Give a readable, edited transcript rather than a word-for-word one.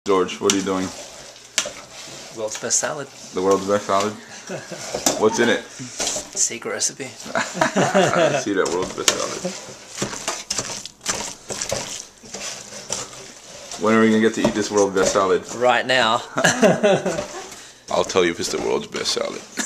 George, what are you doing? World's best salad. The world's best salad? What's in it? Secret recipe. I see that world's best salad. When are we going to get to eat this world's best salad? Right now. I'll tell you if it's the world's best salad.